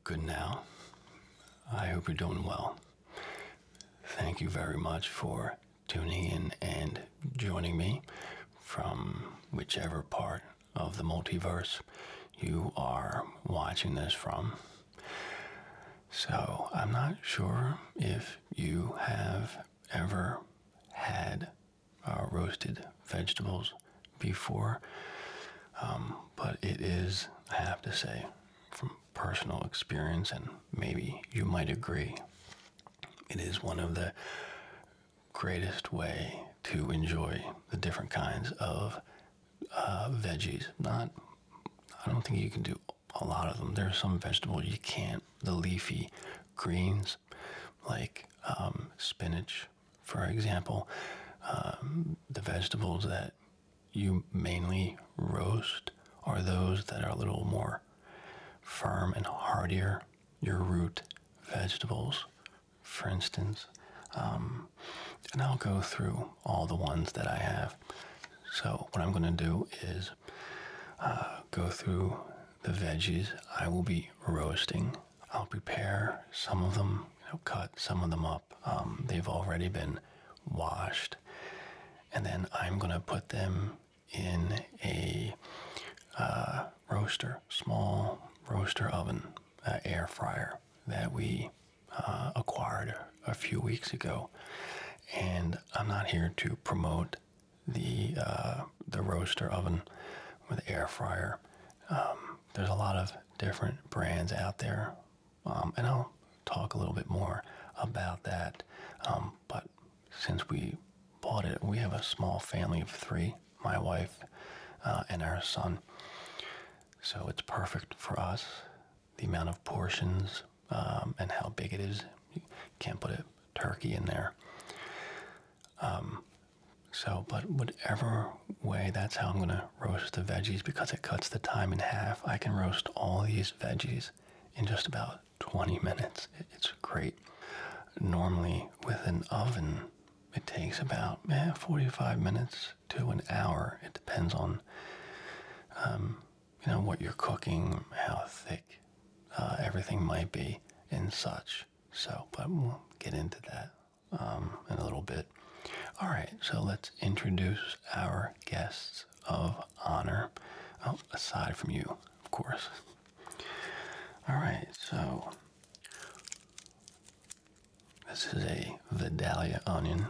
good now. I hope you're doing well. Thank you very much for tuning in and joining me from whichever part of the multiverse you are watching this from. So, I'm not sure if you have ever had roasted vegetables before, but it is, I have to say, from personal experience, and maybe you might agree, it is one of the greatest way to enjoy the different kinds of veggies. I don't think you can do a lot of them. There are some vegetables you can't. The leafy greens, like spinach, for example. The vegetables that you mainly roast are those that are a little more firm and hardier. Your root vegetables, for instance. And I'll go through all the ones that I have. So what I'm going to do is go through the veggies I will be roasting. I'll prepare some of them, cut some of them up. They've already been washed. And then I'm going to put them in a small roaster oven, air fryer that we acquired a few weeks ago. And I'm not here to promote the roaster oven with air fryer. There's a lot of different brands out there, and I'll talk a little bit more about that. But since we bought it, we have a small family of 3, my wife and our son. So it's perfect for us. The amount of portions and how big it is, you can't put a turkey in there. But whatever way, that's how I'm going to roast the veggies, because it cuts the time in half. I can roast all these veggies in just about 20 minutes. It's great. Normally, with an oven, it takes about 45 minutes to an hour. It depends on, what you're cooking, how thick everything might be and such. So, but we'll get into that in a little bit. All right, so let's introduce our guests of honor. Oh, aside from you, of course. All right, so this is a Vidalia onion.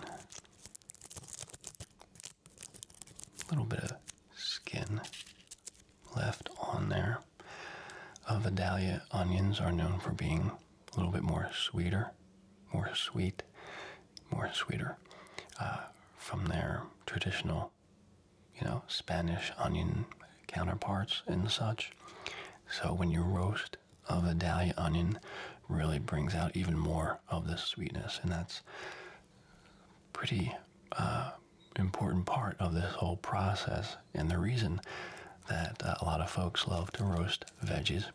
A little bit of skin left on there. Vidalia onions are known for being a little bit more sweeter, sweeter from their traditional, Spanish onion counterparts and such. So when you roast a Vidalia onion, really brings out even more of the sweetness, and that's pretty important part of this whole process. And the reason that a lot of folks love to roast veggies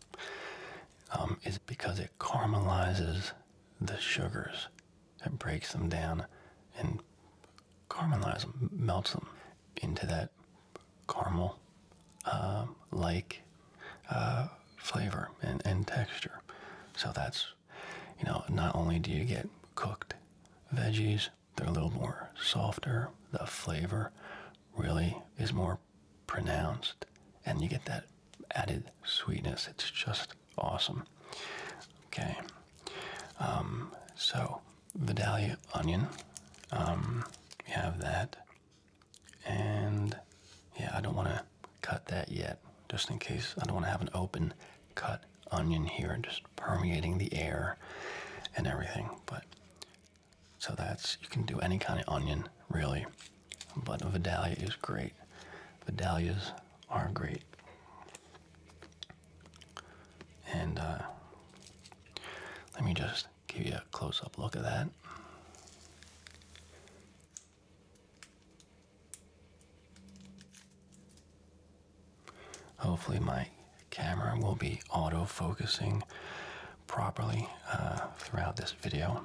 is because it caramelizes the sugars. It breaks them down and caramelizes them, melts them into that caramel like flavor and texture. So that's, not only do you get cooked veggies, they're a little more softer, the flavor really is more pronounced, and you get that added sweetness. It's just awesome. Okay, so Vidalia onion, we have that, and I don't want to cut that yet, just in case. I don't want to have an open cut onion here, just permeating the air and everything. But so you can do any kind of onion really, but Vidalia is great. Vidalias are great. And let me just give you a close-up look at that. Hopefully my camera will be auto-focusing properly throughout this video.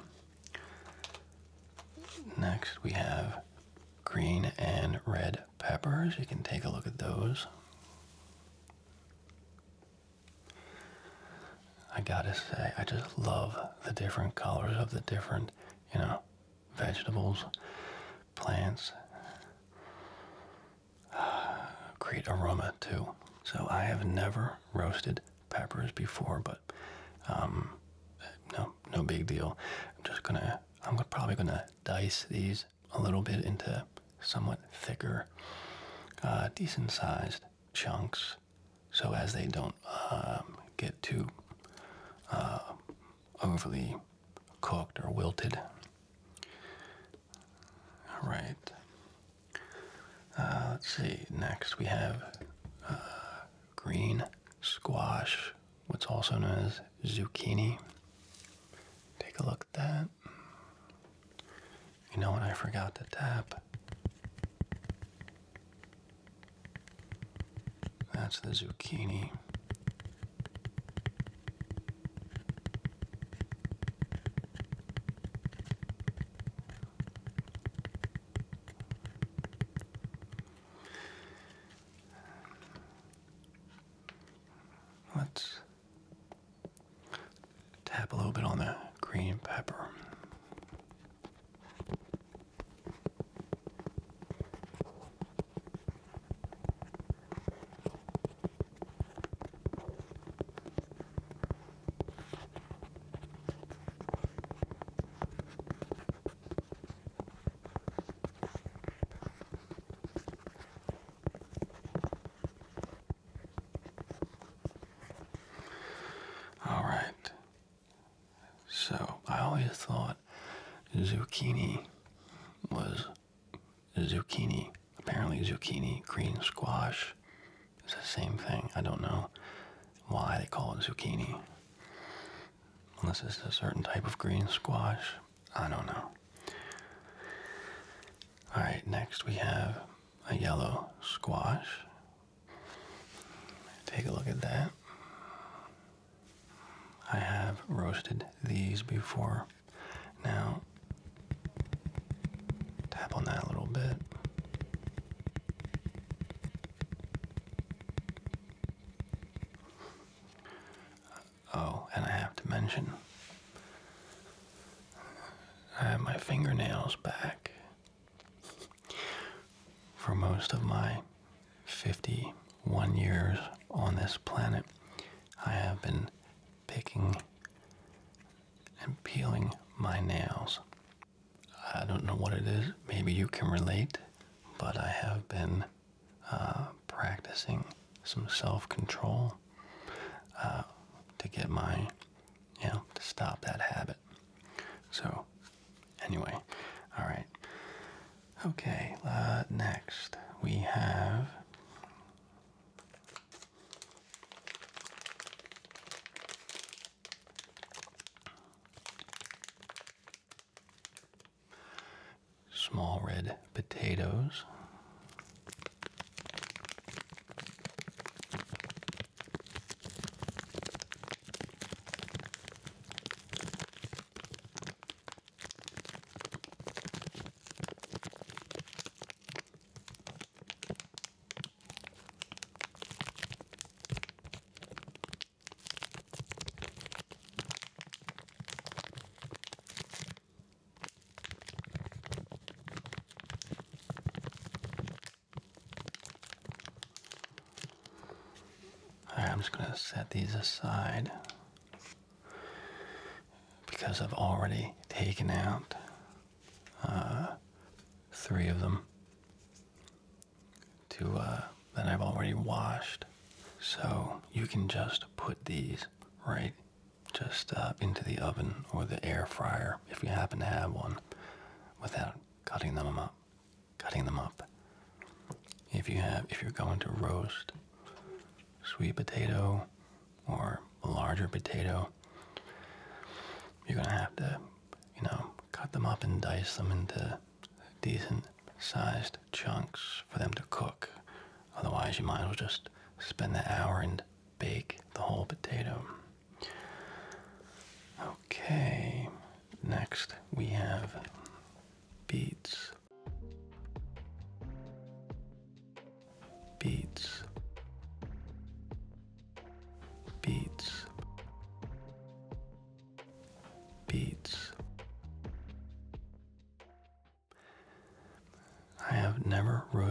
Next we have green and red peppers. You can take a look at those. I gotta say, I just love the different colors of the different, vegetables, plants. Great aroma too. So I have never roasted peppers before, but no big deal. I'm probably gonna dice these a little bit into somewhat thicker, decent sized chunks, so as they don't get too overly cooked or wilted. All right. Let's see. Next we have green squash, what's also known as zucchini. Take a look at that. You know what I forgot to tap? That's the zucchini. Let's tap a little bit on the green pepper. All right. So I always thought zucchini was zucchini. Apparently zucchini, green squash is the same thing. I don't know why they call it zucchini. Unless it's a certain type of green squash. I don't know. All right, next we have a yellow squash. Take a look at that. I have roasted these before. Now, tap on that a little bit. Oh, and I have to mention, I have my fingernails back. For most of my 51 years on this planet, I have been picking and peeling my nails. I don't know what it is. Maybe you can relate, but I have been practicing some self-control to get my, to stop that habit. So, anyway, all right. Okay, next we have small red potatoes. I'm just going to set these aside because I've already taken out 3 of them that I've already washed. So you can just put these right just into the oven or the air fryer if you happen to have one without cutting them up. If you're going to roast sweet potato or a larger potato, you're gonna have to, cut them up and dice them into decent sized chunks for them to cook. Otherwise, you might as well just spend the hour and bake the whole potato. Okay, next we have beets. Beets.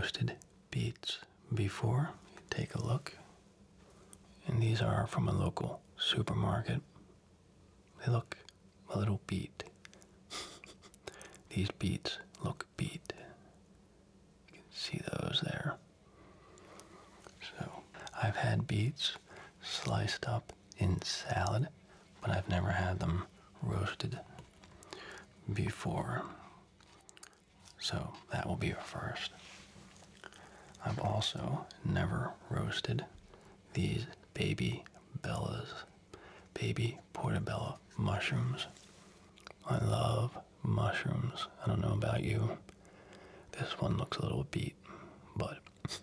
roasted beets before, take a look. And these are from a local supermarket. They look a little beet. These beets look beet. You can see those there. So, I've had beets sliced up in salad, but I've never had them roasted before. So, that will be a first. I've also never roasted these baby Portabella mushrooms. I love mushrooms. I don't know about you. This one looks a little beet, but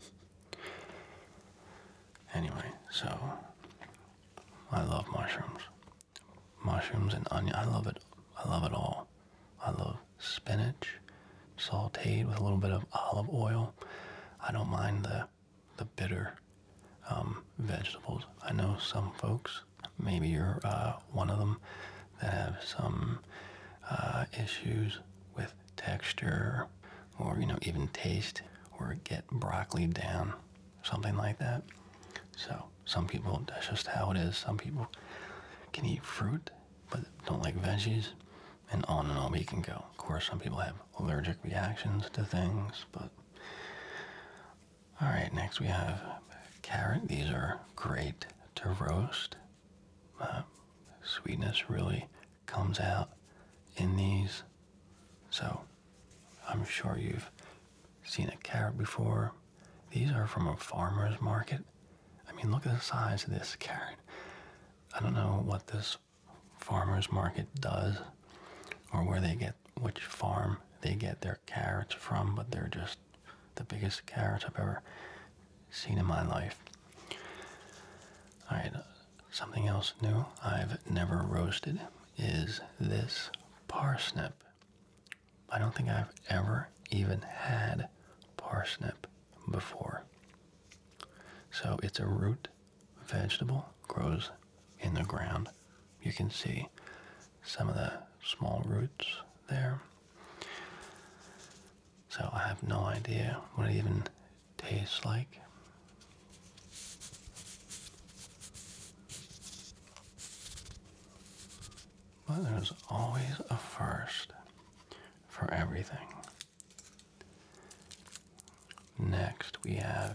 anyway, so I love mushrooms. Mushrooms and onion. I love it. I love it all. I love spinach, sauteed with a little bit of olive oil. I don't mind the bitter vegetables. I know some folks, maybe you're one of them, that have some issues with texture or, even taste, or get broccoli down, something like that. So some people, that's just how it is. Some people can eat fruit but don't like veggies, and on we can go. Of course, some people have allergic reactions to things, but all right, next we have carrot. These are great to roast. Sweetness really comes out in these. So I'm sure you've seen a carrot before. These are from a farmer's market. I mean, look at the size of this carrot. I don't know what this farmer's market does or which farm they get their carrots from, but they're just the biggest carrots I've ever seen in my life. All right, something else new I've never roasted is this parsnip. I don't think I've ever even had parsnip before. So it's a root vegetable, grows in the ground. You can see some of the small roots there. So I have no idea what it even tastes like. But there's always a first for everything. Next we have,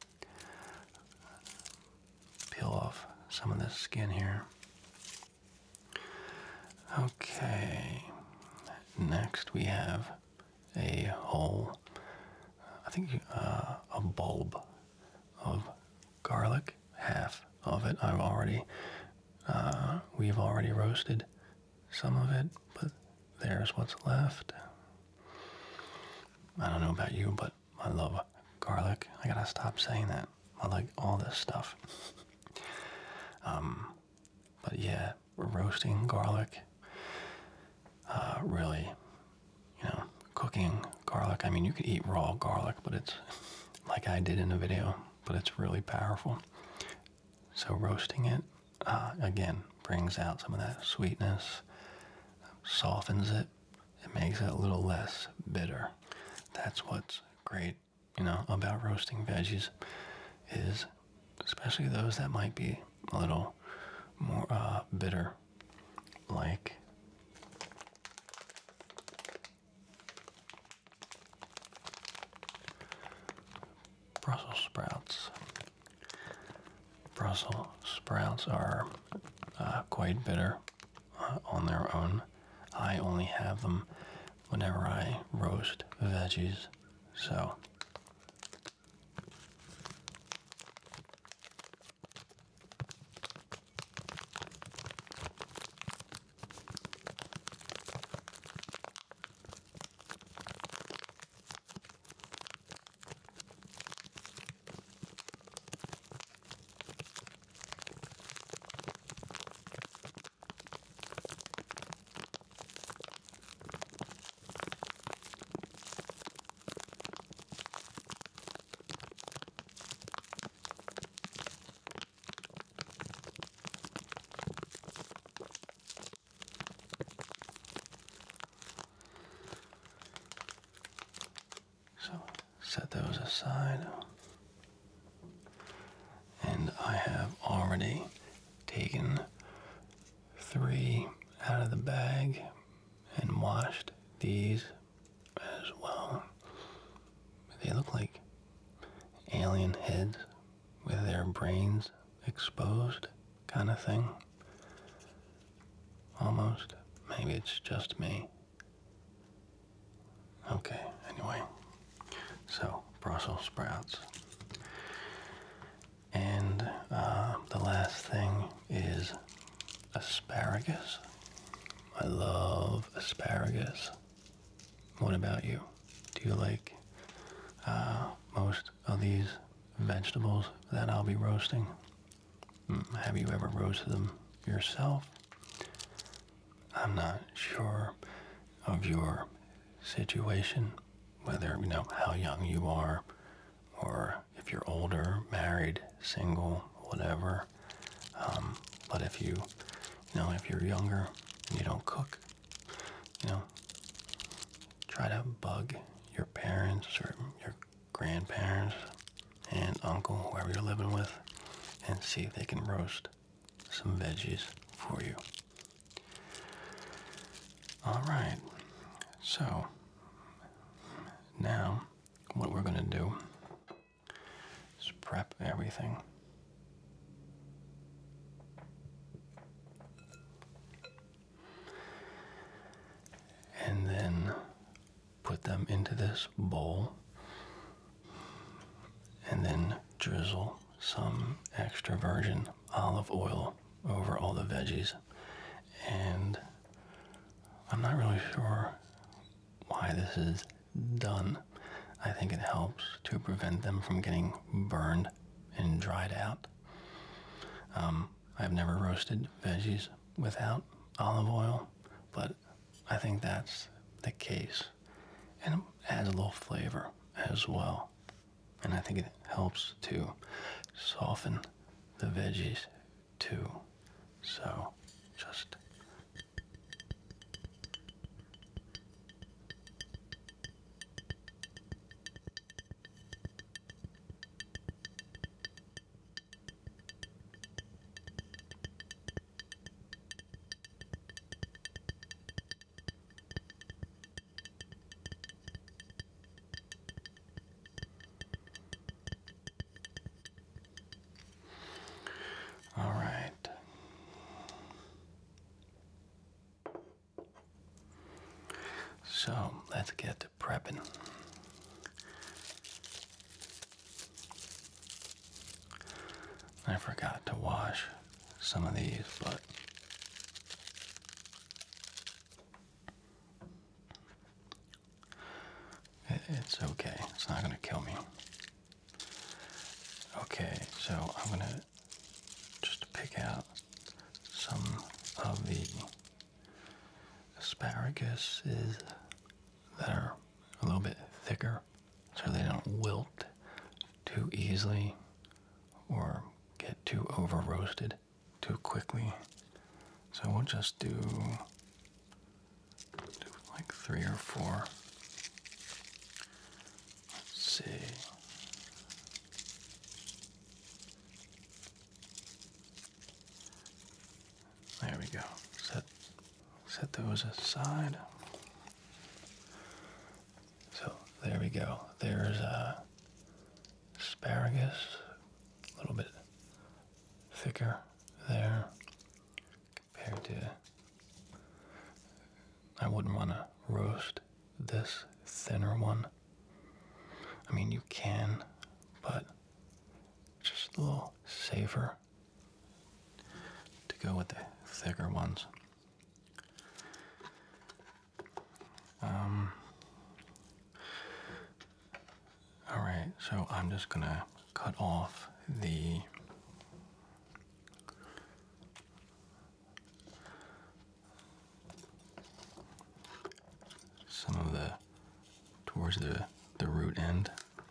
peel off some of the skin here. Okay, next we have a whole, I think a bulb of garlic, half of it. We've already roasted some of it, but there's what's left. I don't know about you, but I love garlic. I gotta stop saying that. I like all this stuff. But yeah, we're roasting garlic. Really, cooking garlic. I mean, you could eat raw garlic, but it's like I did in the video, but it's really powerful. So roasting it, again, brings out some of that sweetness, softens it, it makes it a little less bitter. That's what's great, about roasting veggies, is especially those that might be a little more bitter, like Brussel sprouts. Brussel sprouts are quite bitter on their own. I only have them whenever I roast veggies, so set those aside. And I have already taken 3 out of the bag and washed these as well. They look like alien heads with their brains exposed, kind of thing. Almost. Maybe it's just me. Okay, anyway. So, Brussels sprouts. And the last thing is asparagus. I love asparagus. What about you? Do you like most of these vegetables that I'll be roasting? Have you ever roasted them yourself? I'm not sure of your situation, whether, how young you are, or if you're older, married, single, whatever. But if if you're younger and you don't cook, try to bug your parents or your grandparents, aunt, uncle, whoever you're living with, and see if they can roast some veggies for you. All right, so now what we're going to do is prep everything. And then put them into this bowl, and then drizzle some extra virgin olive oil over all the veggies. And I'm not really sure why this is done. I think it helps to prevent them from getting burned and dried out. I've never roasted veggies without olive oil, but I think that's the case. And it adds a little flavor as well. And I think it helps to soften the veggies too. So just all right. So let's get to prepping. I forgot to wash some of these, but it's okay. It's not going to kill me. Okay, so I'm going to just pick out some of the asparaguses that are a little bit thicker so they don't wilt too easily or get too over roasted too quickly. So we'll just do like 3 or 4. Let's see. There we go. Set those aside. So there we go. There's asparagus, a little bit thicker there compared to. I wouldn't want to roast this thinner one. I mean, you can, but it's just a little safer to go with the thicker ones. All right, so I'm just gonna cut off some of the towards the root end.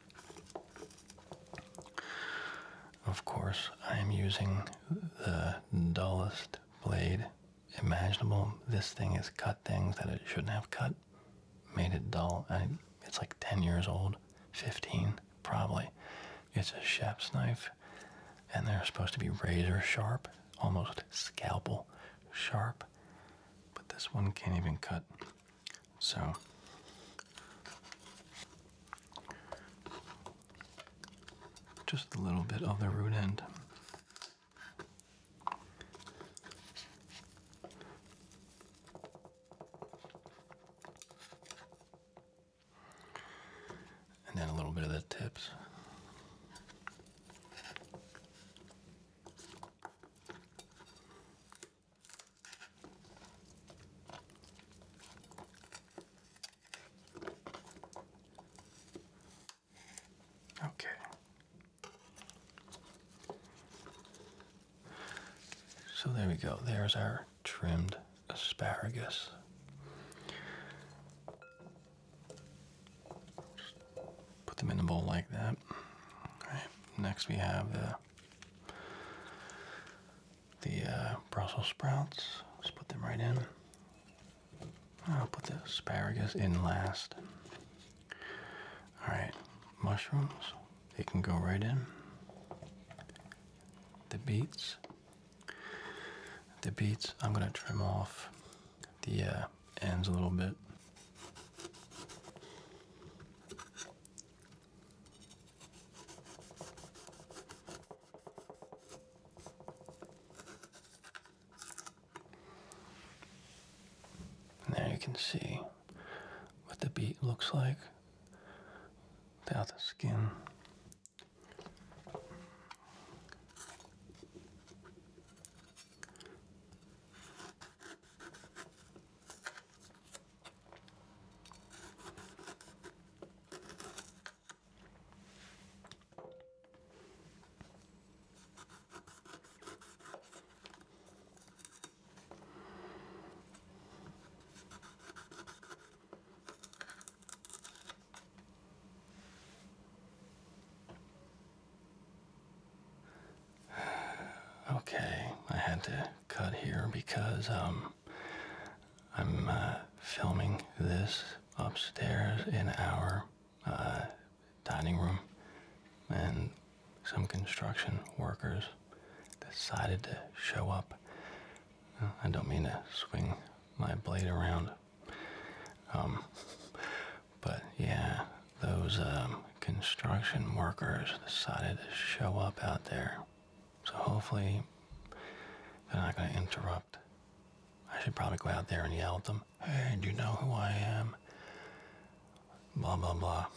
Of course, I am using the dullest blade imaginable. This thing has cut things that it shouldn't have cut, made it dull. It's like 10 years old, 15, probably. It's a chef's knife, and they're supposed to be razor sharp, almost scalpel sharp, but this one can't even cut. So just a little bit of the root end. And then a little bit of the tips. Okay. So there we go. There's our trimmed asparagus. Put them in a bowl like that. All right. Next we have the Brussel sprouts. Let's put them right in. I'll put the asparagus in last. All right. Mushrooms. They can go right in. The beets. The beets, I'm going to trim off the ends a little bit. And there you can see what the beet looks like without the skin. Okay, I had to cut here because I'm filming this upstairs in our dining room, and some construction workers decided to show up. I don't mean to swing my blade around, but yeah, those construction workers decided to show up out there. So hopefully they're not going to interrupt. I should probably go out there and yell at them. Hey, do you know who I am? Blah, blah, blah.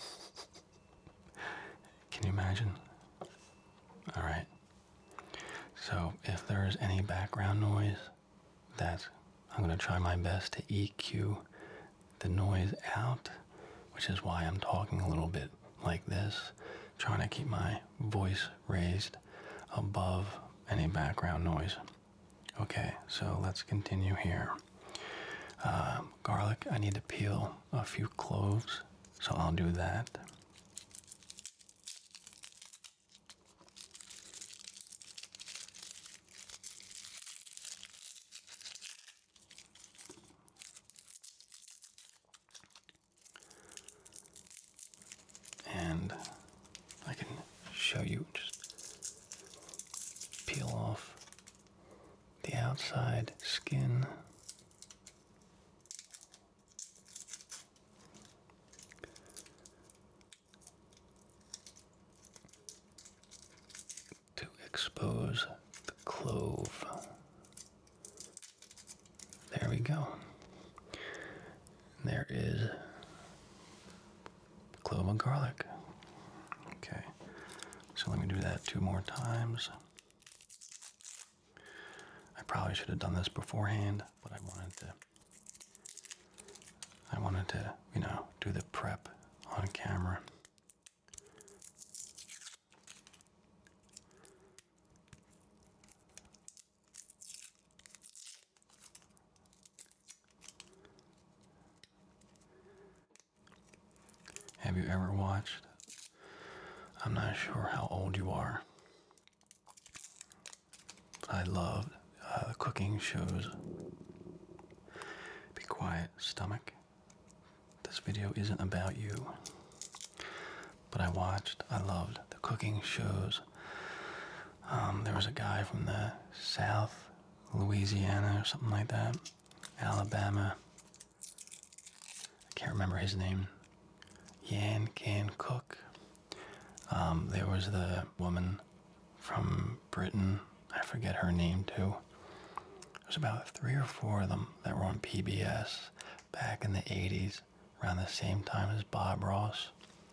Can you imagine? All right. So if there's any background noise, I'm going to try my best to EQ the noise out, which is why I'm talking a little bit like this, trying to keep my voice raised above any background noise. Okay, so let's continue here. Garlic, I need to peel a few cloves, so I'll do that. And I can show you, just peel off the outside skin. To expose the clove. There we go. There is a clove of garlic. Okay, so let me do that 2 more times. I probably should have done this beforehand, but I wanted to, you know, do the prep on camera. Have you ever watched, I'm not sure how old you are, but I loved the cooking shows. Be Quiet, Stomach. This video isn't about you, but I loved the cooking shows. There was a guy from the South, Louisiana or something like that, Alabama. I can't remember his name. Yan Can Cook. There was the woman from Britain. I forget her name too. There's about 3 or 4 of them that were on PBS back in the 80s, around the same time as Bob Ross.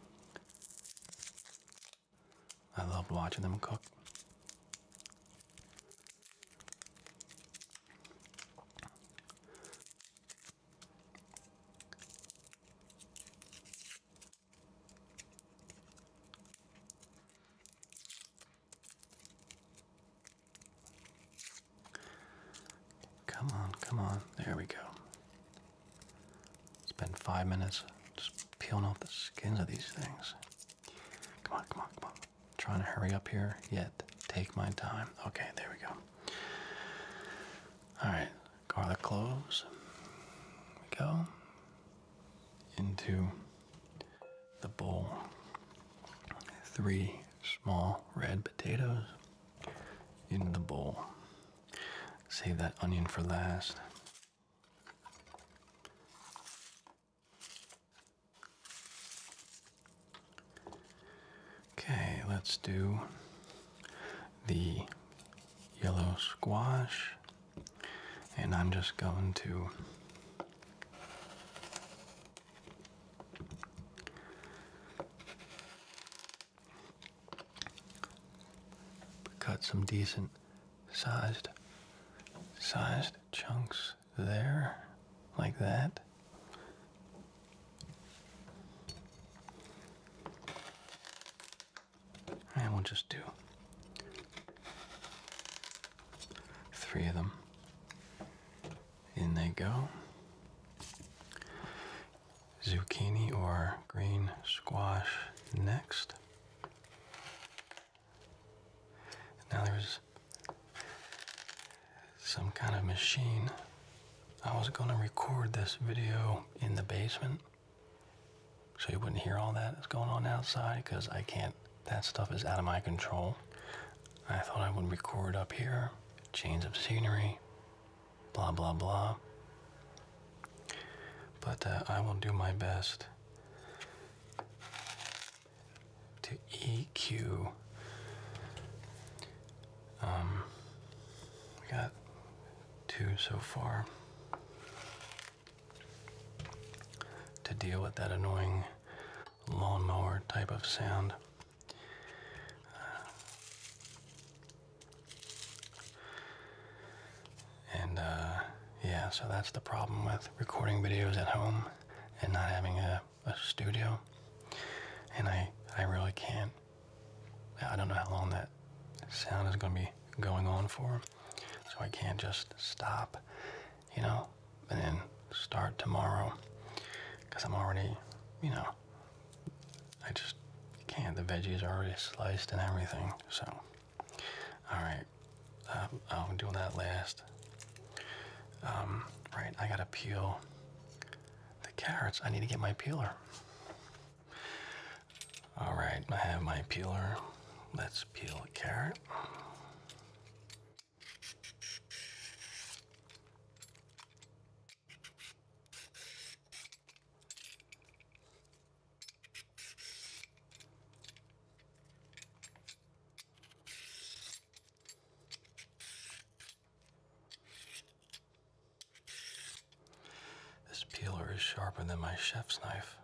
I loved watching them cook. Come on, come on. There we go. Spend 5 minutes just peeling off the skins of these things. Come on, come on, come on. Trying to hurry up here, yet take my time. Okay, there we go. Alright, garlic cloves. We go into the bowl. 3 small red potatoes in the bowl. Save that onion for last. Okay, let's do the yellow squash, and I'm just going to cut some decent sized chunks there, like that. And we'll just do 3 of them. In they go. Zucchini or green squash next. Now there's some kind of machine. I was going to record this video in the basement so you wouldn't hear all that that's going on outside, because I can't. That stuff is out of my control. I thought I would record up here, change of scenery, blah, blah, blah. But I will do my best to EQ. We got 2 so far to deal with that annoying lawnmower type of sound. Yeah, so that's the problem with recording videos at home and not having a studio. And I really can't. I don't know how long that sound is going to be going on for. So I can't just stop, you know, and then start tomorrow. Because I'm already, you know, I just can't. The veggies are already sliced and everything. So, alright. I'll do that last. Right, I gotta peel the carrots. I need to get my peeler. Alright, I have my peeler. Let's peel a carrot. This peeler is sharper than my chef's knife.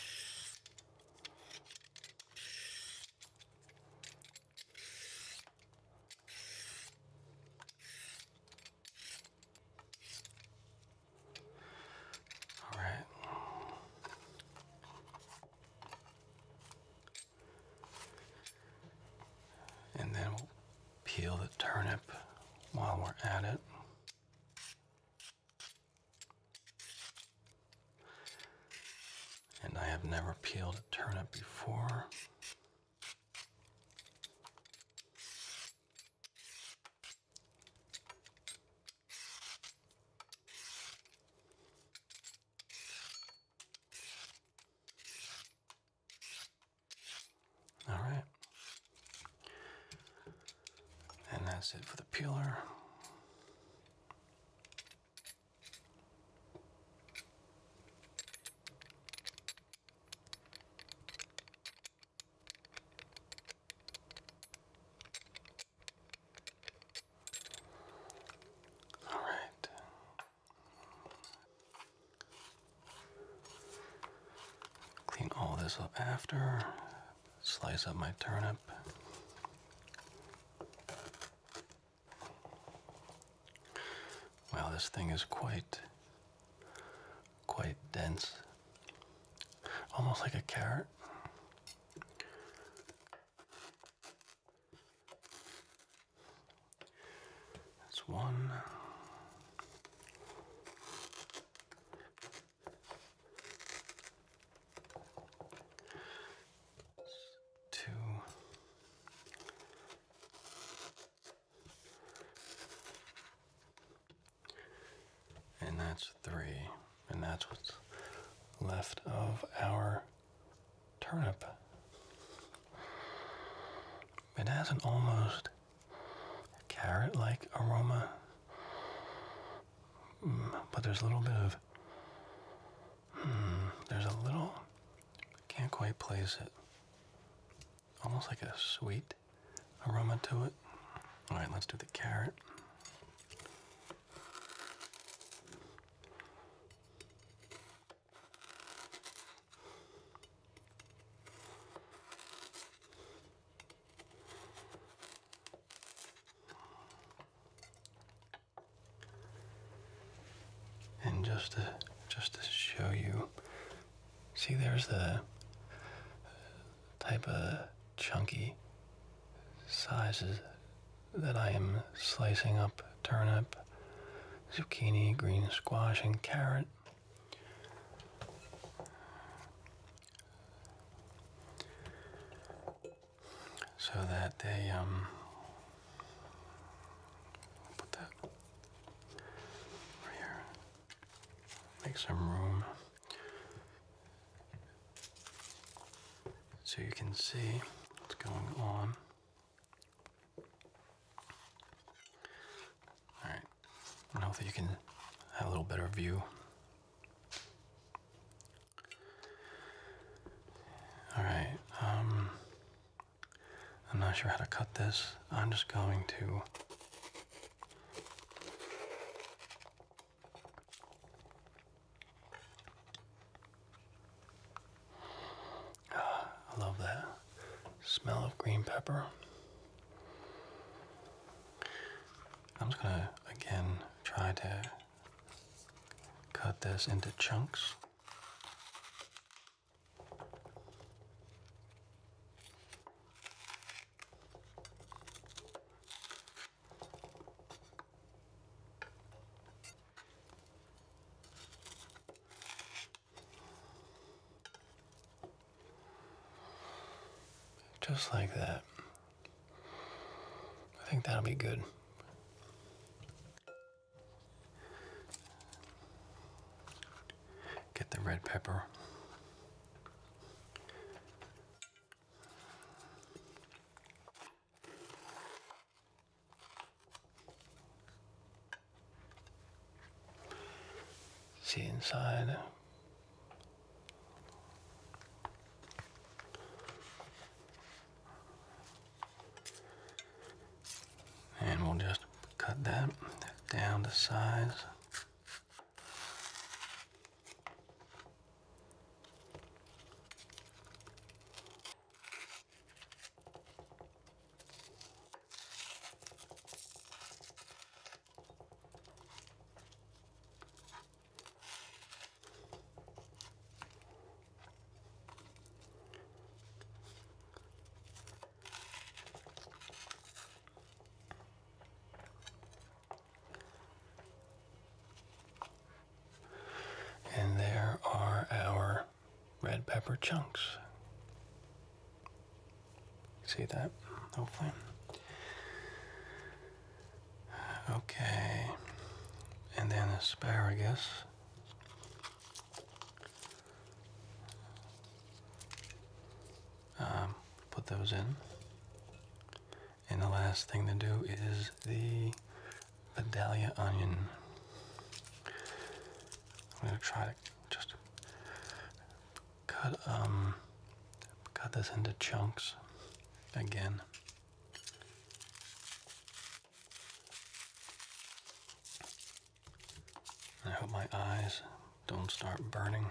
All right. And then we'll peel the turnip while we're at it. And I have never peeled a turnip before. that's it for the peeler. All right. Clean all this up after. Slice up my turnip. Wow, this thing is quite dense. Almost like a carrot. That's one. Two. And that's three. And that's what's left of our turnip. It has an almost carrot-like aroma, but there's a little bit of, can't quite place it, almost like a sweet aroma to it. All right, let's do the carrot. And just to show you, see, there's the type of chunky sizes that I am slicing up: turnip, zucchini, green squash, and carrot. So that they put that over here. Make some room so you can see what's going on. All right, I don't know if you can have a little better view. All right, I'm not sure how to cut this. I'm just going to I love that smell of green pepper. I'm just gonna, again, try to cut this into chunks. Just like that. I think that'll be good. Get the red pepper. See inside. And we'll just cut that down to size. And there are our red pepper chunks. See that? Hopefully. Okay. And then asparagus. Put those in a last thing to do is the Vidalia Onion. I'm going to try to just cut this into chunks again. I hope my eyes don't start burning.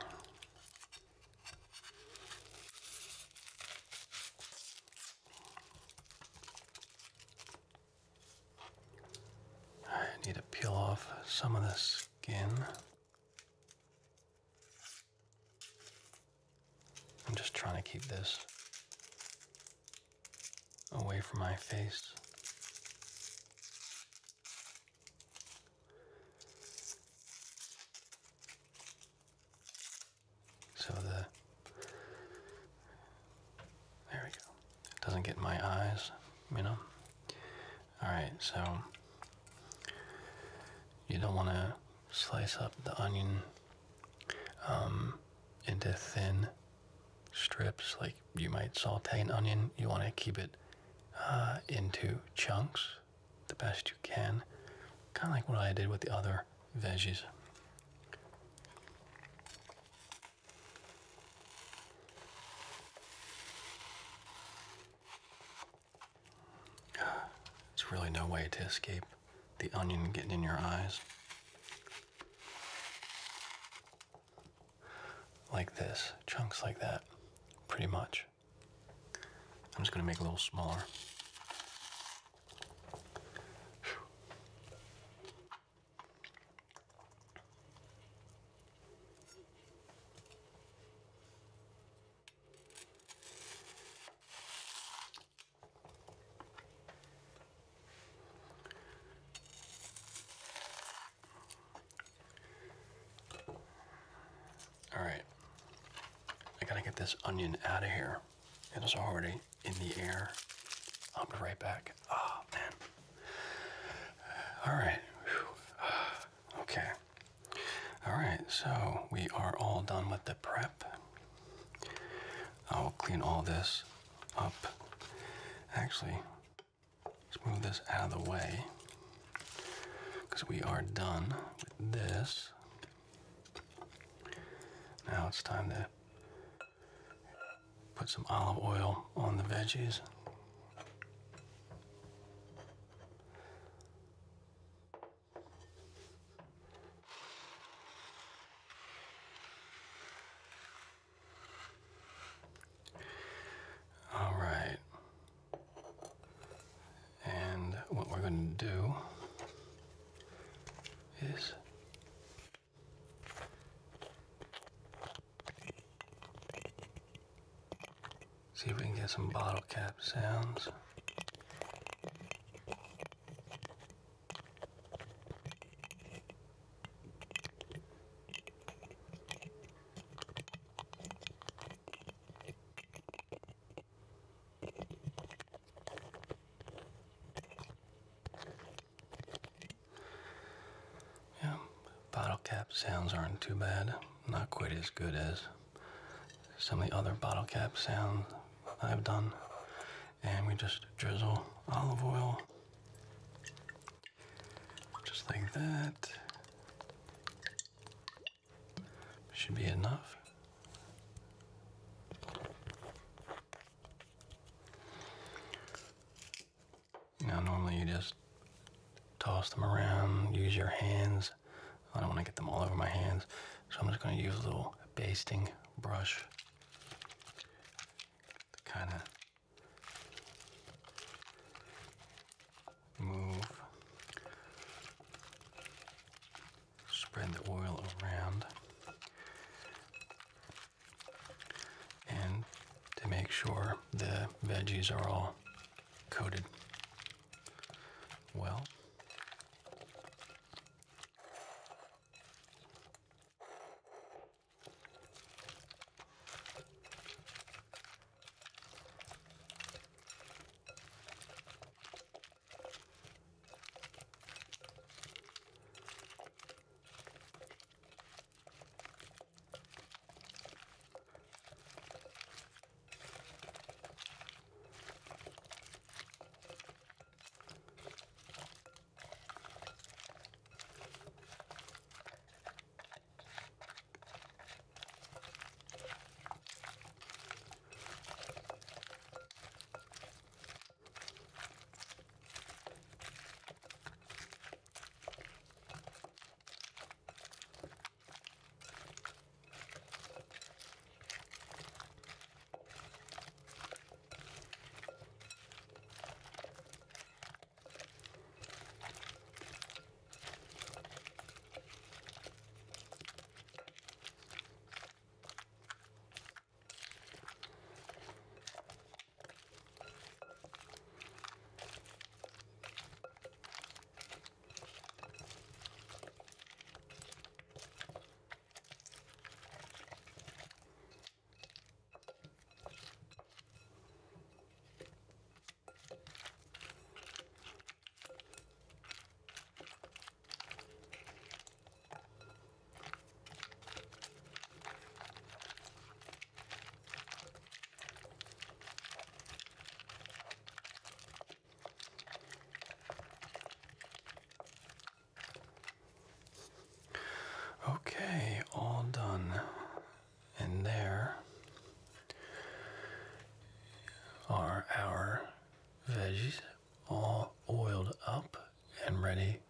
I need to peel off some of the skin. I'm just trying to keep this away from my face. So there we go. It doesn't get in my eyes, you know? Alright, so you don't want to slice up the onion into thin strips like you might saute an onion. You want to keep it into chunks the best you can. Kind of like what I did with the other veggies. There's really no way to escape the onion getting in your eyes. Like this, chunks like that, pretty much. I'm just going to make it a little smaller. Alright, I gotta get this onion out of here. It is already in the air. I'll be right back. Oh, man. Alright. Okay. Alright, so we are all done with the prep. I'll clean all this up. Actually, let's move this out of the way, because we are done with this. Now it's time to put some olive oil on the veggies. All right. And what we're going to do is see if we can get some bottle cap sounds. Yeah, bottle cap sounds aren't too bad. Not quite as good as some of the other bottle cap sounds I've done. And we just drizzle olive oil just like that. Should be enough. Now normally you just toss them around, use your hands. I don't want to get them all over my hands, so I'm just going to use a little basting brush to kind of move, spread the oil around, and to make sure the veggies are all coated well.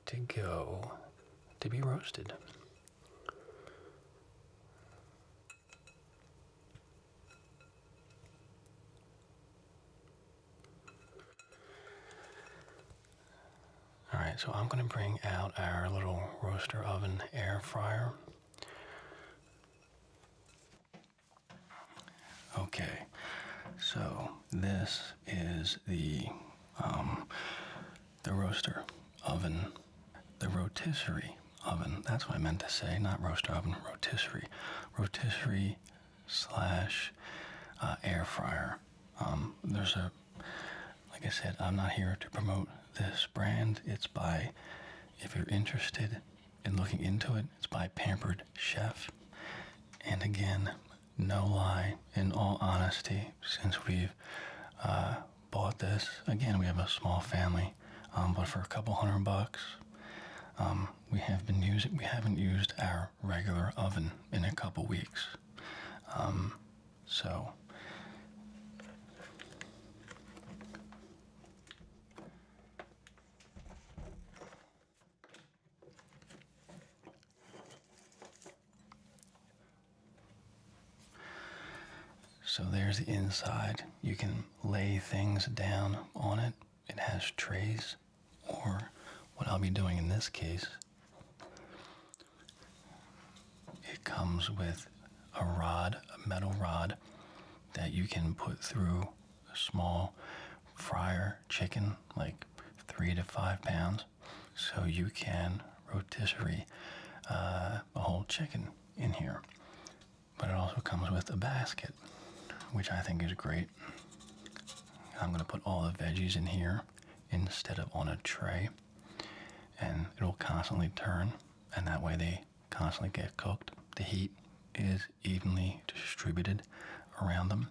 to go to be roasted. Alright, so I'm going to bring out our little roaster oven air fryer. Okay, so this is the roaster oven, the rotisserie oven. That's what I meant to say, not roaster oven, rotisserie. Rotisserie slash air fryer. There's a, like I said, I'm not here to promote this brand. It's by, if you're interested in looking into it, it's by Pampered Chef. And again, no lie, in all honesty, since we've bought this, again, we have a small family, but for a couple $100, we haven't used our regular oven in a couple weeks. So there's the inside. You can lay things down on it. It has trays, or what I'll be doing in this case, it comes with a rod, a metal rod, that you can put through a small fryer chicken, like 3 to 5 pounds, so you can rotisserie a whole chicken in here. But it also comes with a basket, which I think is great. I'm going to put all the veggies in here instead of on a tray, and it'll constantly turn, and that way they constantly get cooked. The heat is evenly distributed around them.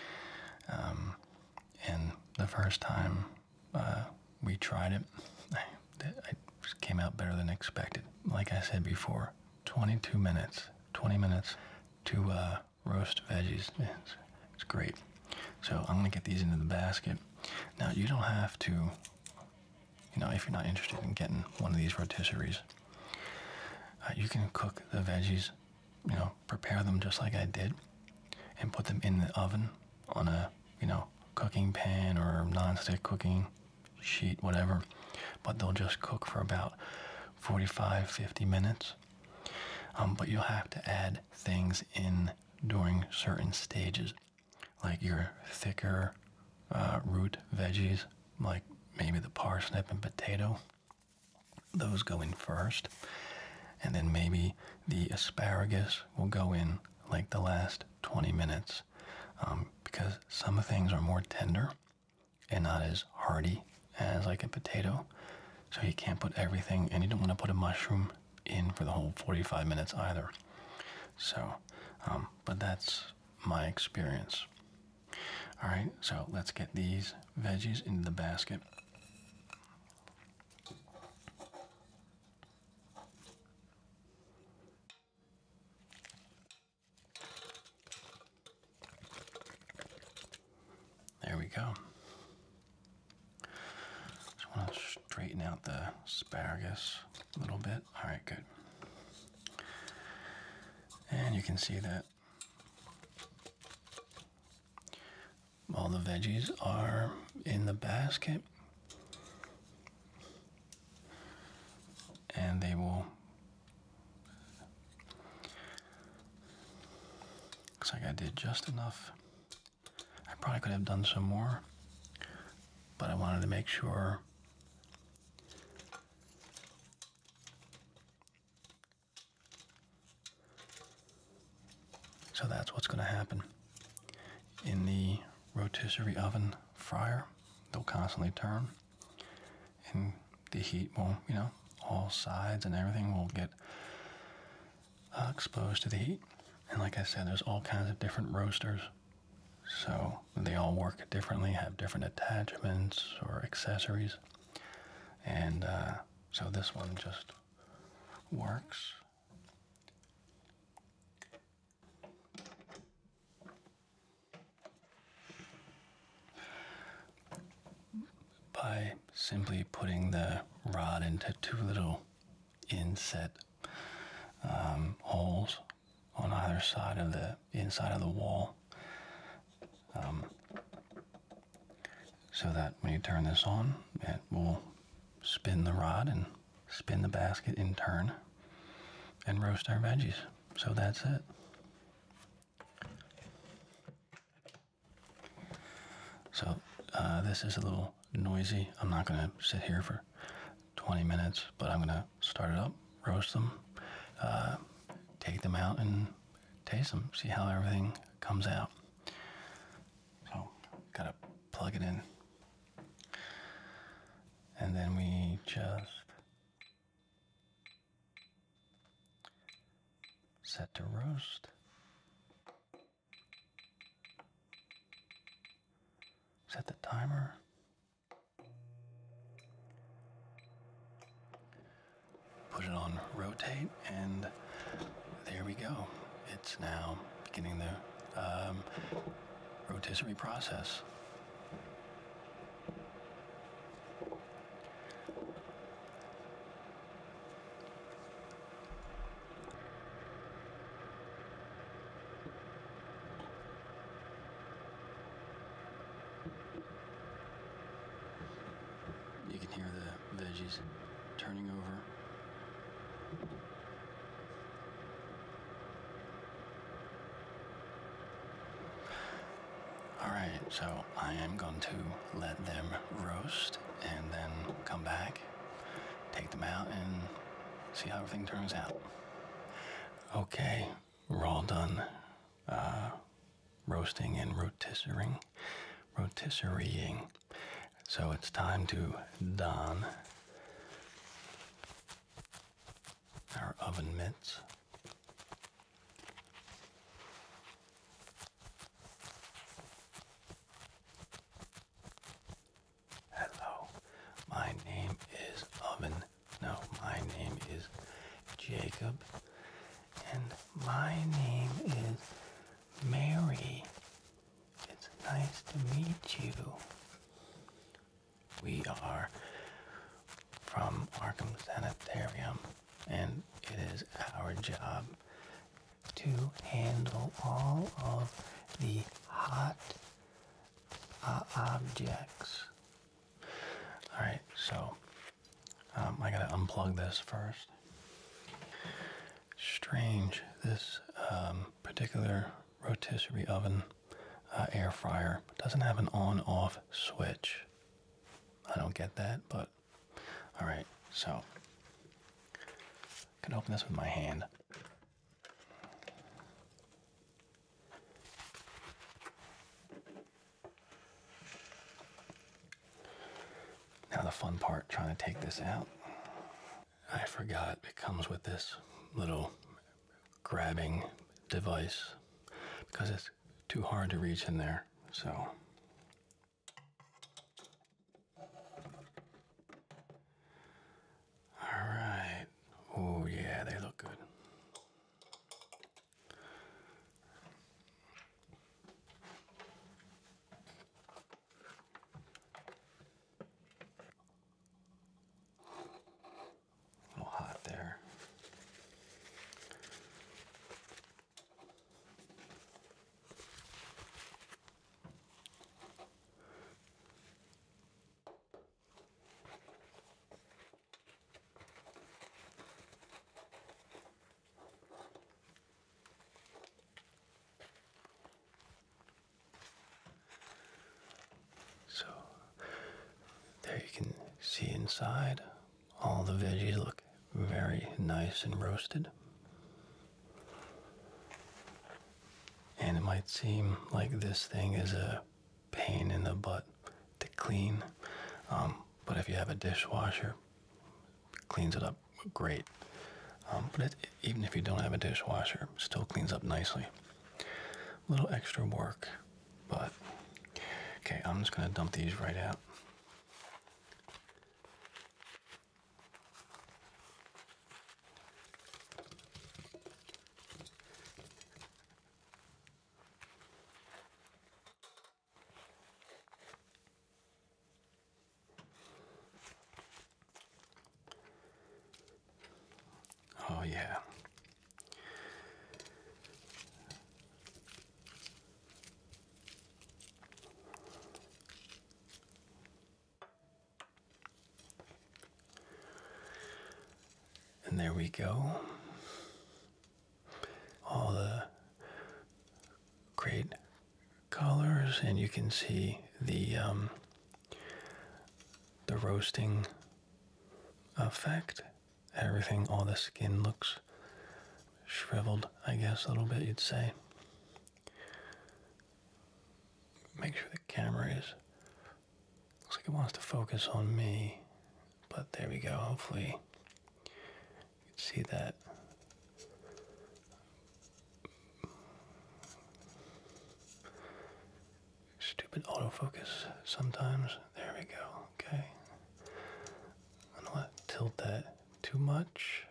And the first time we tried it, it came out better than expected. Like I said before, 20 minutes to roast veggies. It's great. So I'm going to get these into the basket. Now, you don't have to, if you're not interested in getting one of these rotisseries, you can cook the veggies, prepare them just like I did, and put them in the oven on a, cooking pan or non-stick cooking sheet, whatever. But they'll just cook for about 45-50 minutes. But you'll have to add things in during certain stages, like your thicker root veggies, like maybe the parsnip and potato. Those go in first, and then maybe the asparagus will go in like the last 20 minutes, because some things are more tender and not as hearty as like a potato, so you can't put everything, and you don't want to put a mushroom in for the whole 45 minutes either. So, but that's my experience. All right, so let's get these veggies into the basket. There we go. Just want to straighten out the asparagus a little bit. All right, good. And you can see that all the veggies are in the basket, and they will, looks like I did just enough. I probably could have done some more, but I wanted to make sure. So that's what's going to happen in the rotisserie oven fryer. They'll constantly turn, and the heat will, all sides and everything will get exposed to the heat. And like I said, there's all kinds of different roasters, so they all work differently, have different attachments or accessories, and so this one just works. By simply putting the rod into two little inset holes on either side of the inside of the wall, so that when you turn this on, it will spin the rod and spin the basket in turn and roast our veggies. So that's it. So this is a little noisy. I'm not going to sit here for 20 minutes, but I'm going to start it up, roast them, take them out, and taste them, see how everything comes out. So, got to plug it in. And then we just set to roast. Set the timer. Put it on rotate, and there we go. It's now beginning the rotisserie process. You can hear the veggies turning over. Alright, so I am going to let them roast and then come back, take them out, and see how everything turns out. Okay, we're all done roasting and rotisserieing. So it's time to don our oven mitts. Hello, my name is Oven. No, my name is Jacob. And my name is Mary. It's nice to meet you. We are from Arkham Sanitarium, and it is our job to handle all of the hot objects. Alright, so I gotta unplug this first. Strange, this particular rotisserie oven air fryer doesn't have an on-off switch. I don't get that, but alright, so I can open this with my hand. Now the fun part, trying to take this out. I forgot it comes with this little grabbing device because it's too hard to reach in there, so. Alright. Oh yeah, they look good. A little hot there. So there you can see inside. All the veggies look very nice and roasted. And it might seem like this thing is a pain in the butt to clean, but if you have a dishwasher, it cleans it up great. But even if you don't have a dishwasher, it still cleans up nicely. A little extra work, but okay, I'm just gonna dump these right out. yeah. And there we go. All the great colors, and you can see the roasting effect. Everything, all the skin looks shriveled, I guess, a little bit, you'd say. Make sure the camera looks like it wants to focus on me, but there we go. Hopefully you can see that. Stupid autofocus sometimes. There we go. Okay. I don't want to tilt that too much.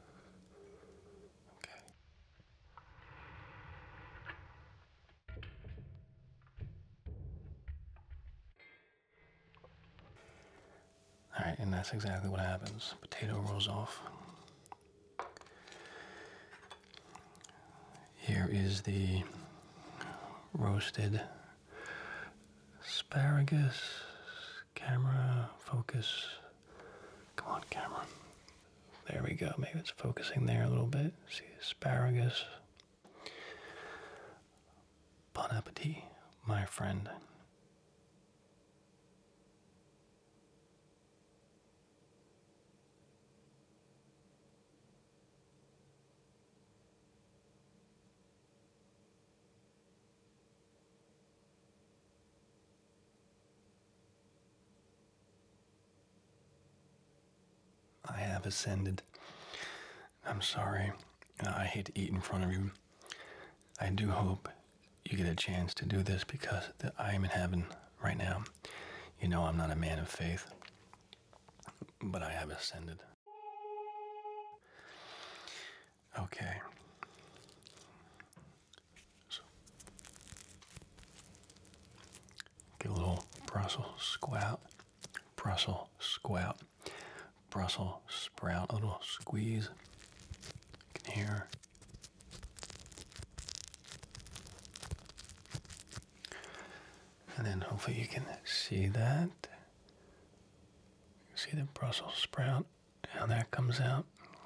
Okay. Alright, and that's exactly what happens. Potato rolls off. Here is the roasted asparagus. Camera, focus. Come on, camera. There we go. Maybe it's focusing there a little bit. See asparagus. Bon appetit, my friend. I have ascended. I'm sorry. I hate to eat in front of you. I do hope you get a chance to do this because I am in heaven right now. You know I'm not a man of faith, but I have ascended. Okay. So, get a little Brussel Sqout, Brussel Sqout, Brussel sprout, a little squeeze. You can hear. And then hopefully you can see that. You see the Brussels sprout, how that comes out.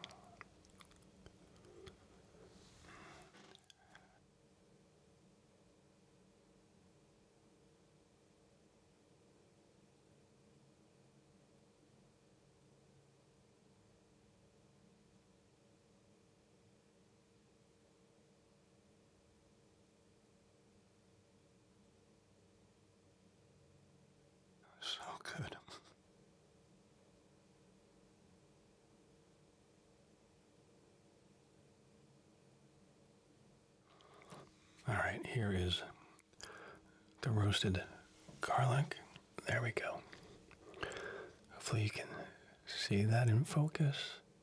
So good. All right, here is the roasted garlic. There we go. Hopefully you can see that in focus.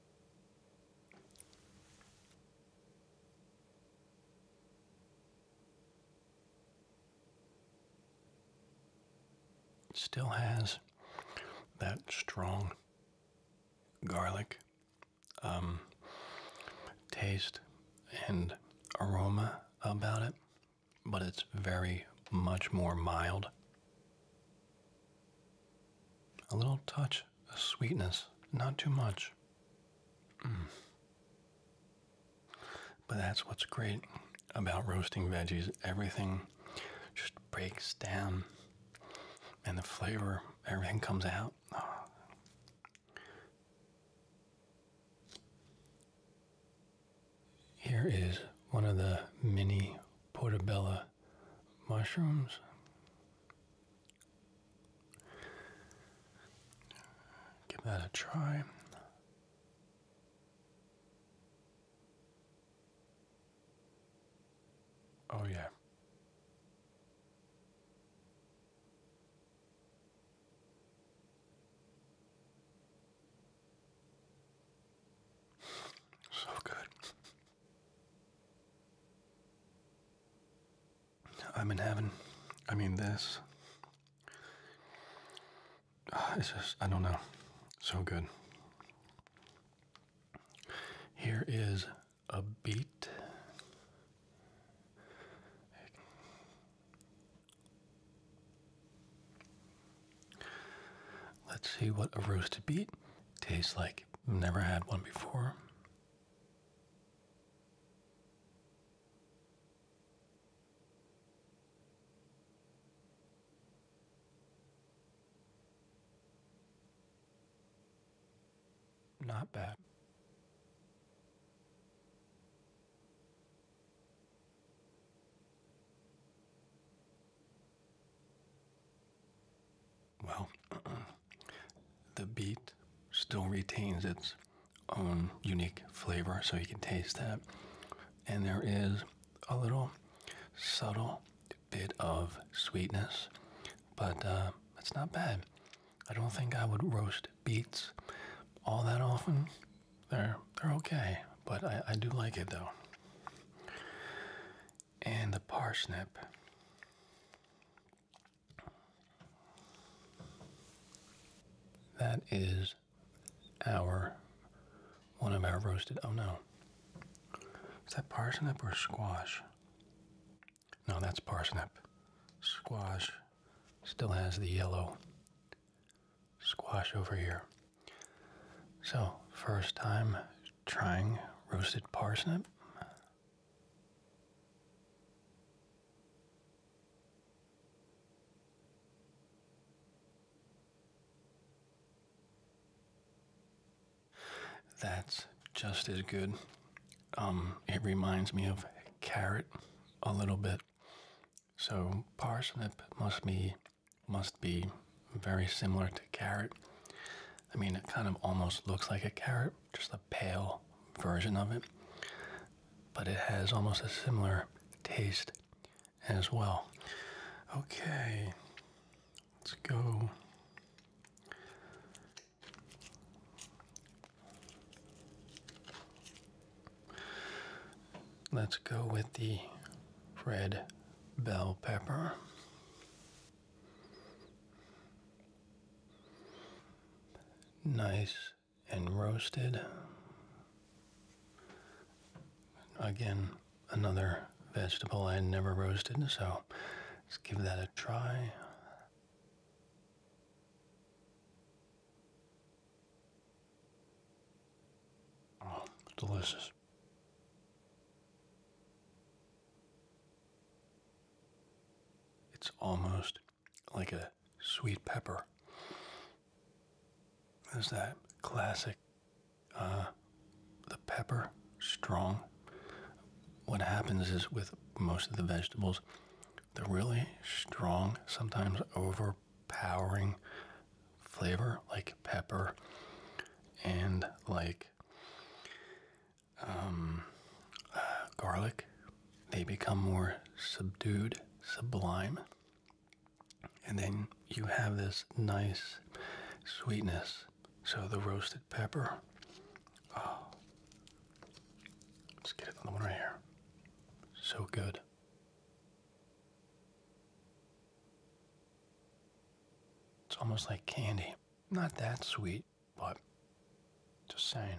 It still has that strong garlic taste and aroma about it, but it's very much more mild. A little touch of sweetness, not too much. But that's what's great about roasting veggies. Everything just breaks down and the flavor, everything comes out. Oh. Here is one of the mini Portabella mushrooms. Give that a try. Oh yeah. So good. I'm in heaven. I mean, this. It's just, I don't know. So good. Here Here is a beet. Let's see what a roasted beet tastes like. Never had one before. Not bad. Well, the beet still retains its own unique flavor, so you can taste that. And there is a little subtle bit of sweetness, but it's not bad. I don't think I would roast beets all that often. They're okay, but I do like it though. And the parsnip. That is one of our roasted, oh no. Is that parsnip or squash? No, that's parsnip. Squash still has the yellow squash over here. So, first time trying roasted parsnip. That's just as good. It reminds me of carrot a little bit. So parsnip must be very similar to carrot. I mean, it kind of almost looks like a carrot, just a pale version of it. But it has almost a similar taste as well. Okay, let's go. Let's go with the red bell pepper. Nice and roasted. Again, another vegetable I never roasted, so let's give that a try. Oh, delicious. It's almost like a sweet pepper. There's that classic, the pepper, strong. What happens is with most of the vegetables, the really strong, sometimes overpowering flavor, like pepper and like garlic, they become more subdued, sublime. And then you have this nice sweetness. So the roasted pepper, oh, let's get another one right here. So good. It's almost like candy. Not that sweet, but just saying.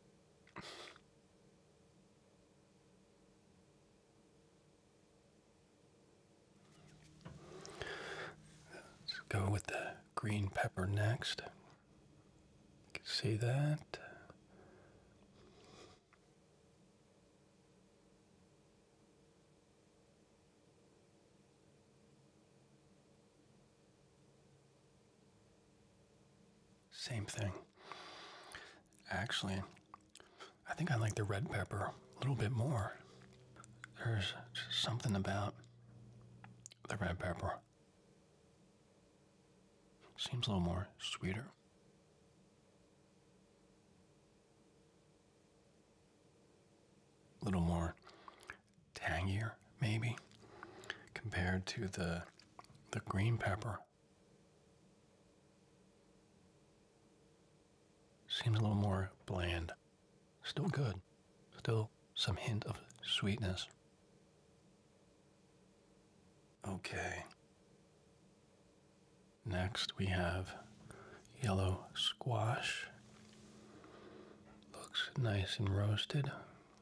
Let's go with the green pepper next. You can see that. Same thing. Actually, I think I like the red pepper a little bit more. There's just something about the red pepper. Seems a little more sweeter. A little more tangier, maybe, compared to the green pepper. Seems a little more bland. Still good. Still some hint of sweetness. Okay. Next we have yellow squash. Looks nice and roasted.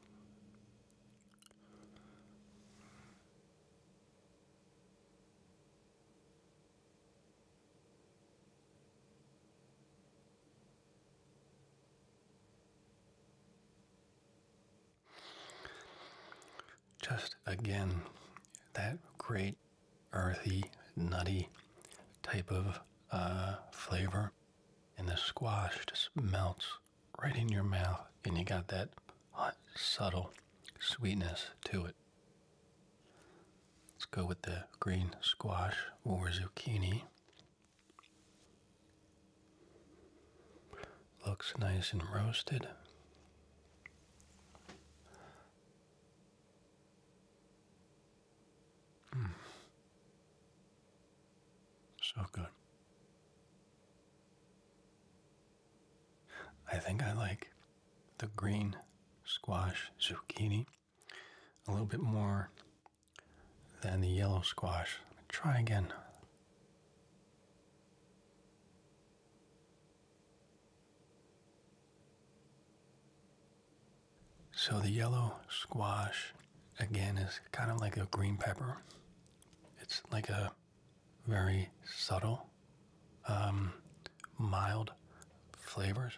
Just again, that great earthy, nutty type of flavor. And the squash just melts right in your mouth, and you got that hot, subtle sweetness to it. Let's go with the green squash or zucchini. Looks nice and roasted. So good. I think I like the green squash zucchini a little bit more than the yellow squash. Try again. So the yellow squash, again, is kind of like a green pepper. It's like a very subtle, mild flavors.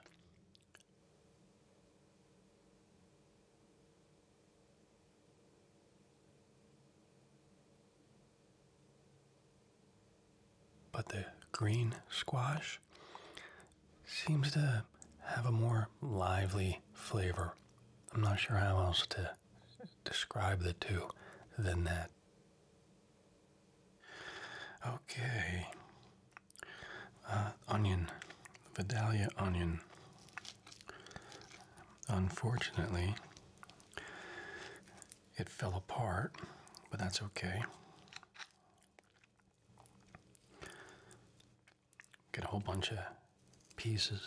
But the green squash seems to have a more lively flavor. I'm not sure how else to describe the two than that. Okay. Onion. Vidalia onion. Unfortunately, it fell apart, but that's okay. Get a whole bunch of pieces.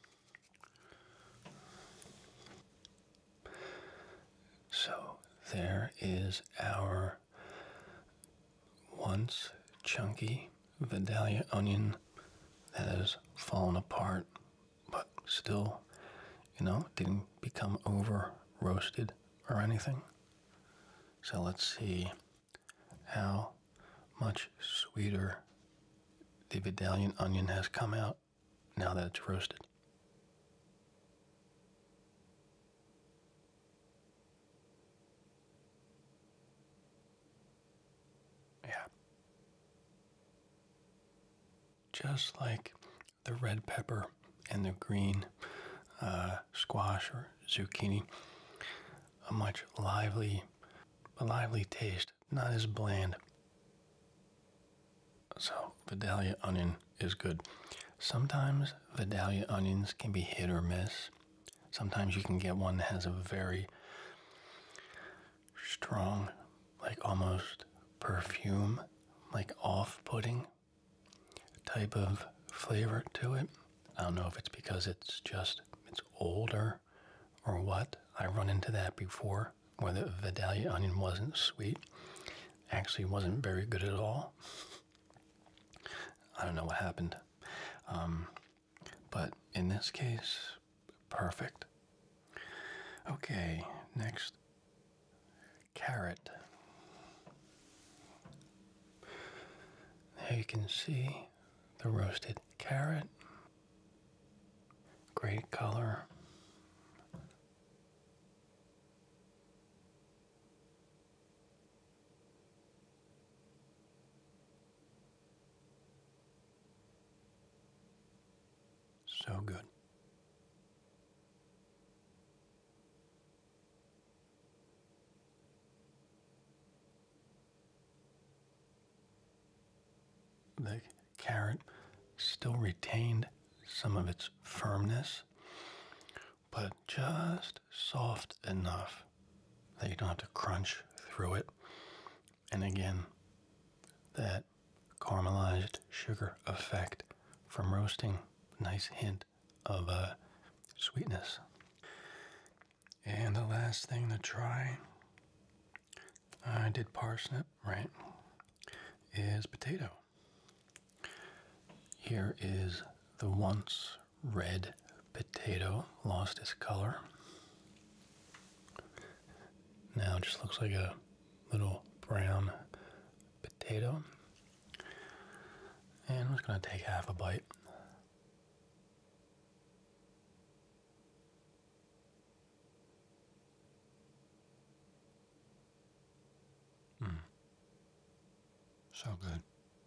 So there is our once chunky Vidalia onion that has fallen apart, but still, didn't become over roasted or anything. So let's see how much sweeter the Vidalian onion has come out now that it's roasted. Yeah. Just like the red pepper and the green squash or zucchini, a much lively taste, not as bland. So Vidalia onion is good. Sometimes Vidalia onions can be hit or miss. Sometimes you can get one that has a very strong, like almost perfume, like off-putting type of flavor to it. I don't know if it's because it's older or what. I run into that before, where the Vidalia onion wasn't sweet. Actually wasn't very good at all. I don't know what happened. But in this case, perfect. Okay, next, carrot. There you can see the roasted carrot. Great color. So good. The carrot still retained some of its firmness, but just soft enough that you don't have to crunch through it. And again, that caramelized sugar effect from roasting, nice hint of sweetness. And the last thing to try, I did parsnip, right, is potato. Here is the once red potato, lost its color. now just looks like a little brown potato. And I'm just going to take half a bite. So good.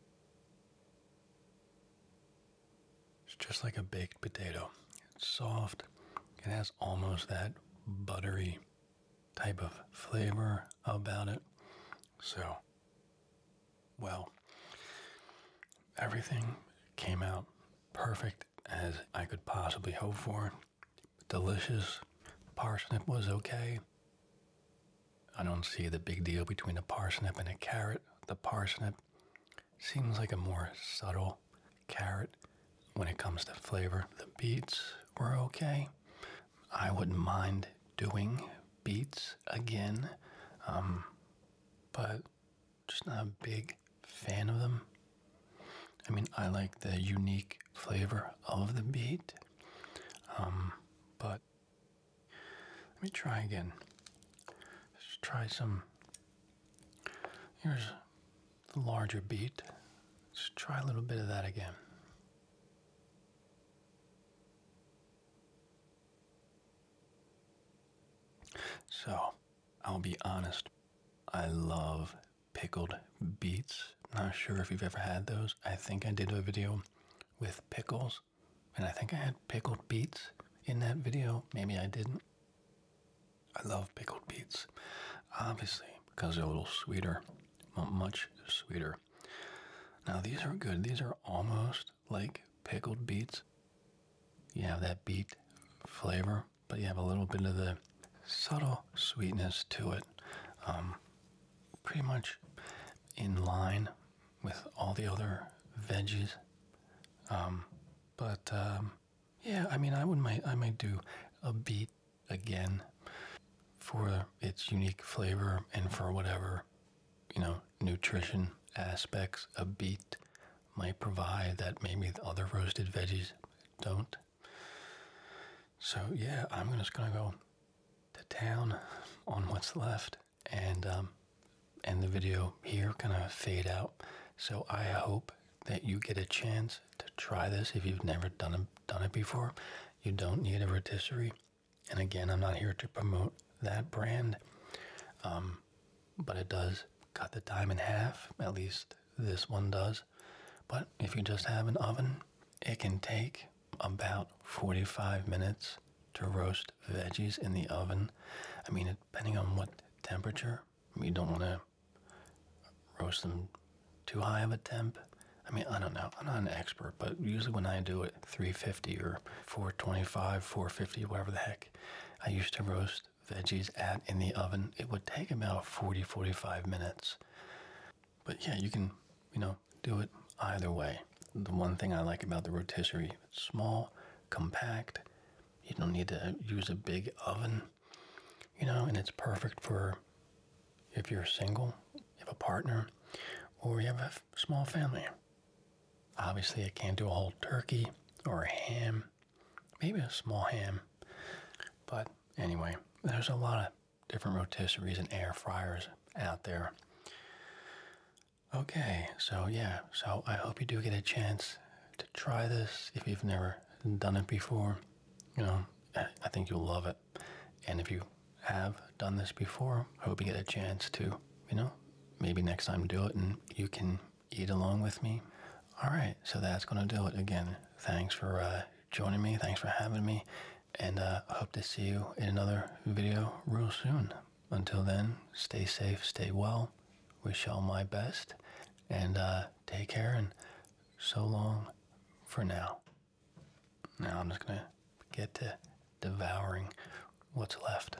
It's just like a baked potato. It's soft. It has almost that buttery type of flavor about it. So, well, everything came out perfect as I could possibly hope for. Delicious. Parsnip was okay. I don't see the big deal between a parsnip and a carrot. The parsnip seems like a more subtle carrot when it comes to flavor. The beets were okay. I wouldn't mind doing beets again, but just not a big fan of them. I mean, I like the unique flavor of the beet, but let me try again. Let's try some. Here's the larger beet. Let's try a little bit of that again. So, I'll be honest, I love pickled beets. Not sure if you've ever had those. I think I did a video with pickles, and I think I had pickled beets in that video. Maybe I didn't. I love pickled beets, obviously, because they're a little sweeter, much sweeter. Now, these are good. These are almost like pickled beets. You have that beet flavor, but you have a little bit of the subtle sweetness to it. Pretty much in line with all the other veggies. Yeah, I mean, I might do a beet again for its unique flavor and for whatever, nutrition aspects a beet might provide that maybe the other roasted veggies don't. So yeah, I'm just gonna go to town on what's left and end the video here, kind of fade out. So I hope that you get a chance to try this if you've never done it before. You don't need a rotisserie. And again, I'm not here to promote that brand, but it does cut the time in half. At least this one does. But if you just have an oven, it can take about 45 minutes to roast veggies in the oven. I mean, depending on what temperature. You don't want to roast them too high of a temp. I mean, I don't know. I'm not an expert, but usually when I do it, 350 or 425, 450, whatever the heck, I used to roast veggies in the oven. It would take about 40, 45 minutes. But yeah, you can, do it either way. The one thing I like about the rotisserie, it's small, compact. You don't need to use a big oven, and it's perfect for if you're single, you have a partner, or you have a small family. Obviously, I can't do a whole turkey or a ham, maybe a small ham. But anyway, there's a lot of different rotisseries and air fryers out there. Okay, so I hope you do get a chance to try this if you've never done it before. I think you'll love it. And if you have done this before, I hope you get a chance to, maybe next time do it and you can eat along with me. All right, so that's going to do it. Again, thanks for joining me. Thanks for having me. And I hope to see you in another video real soon. Until then, stay safe, stay well. Wish y'all my best. And take care and so long for now. Now I'm just going to get to devouring what's left.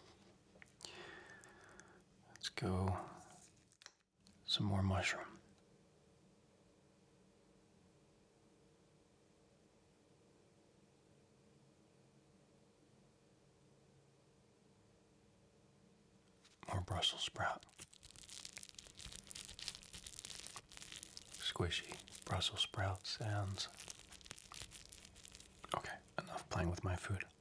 Let's go some more mushroom. More Brussels sprout. Squishy Brussels sprout sounds. Okay, enough playing with my food.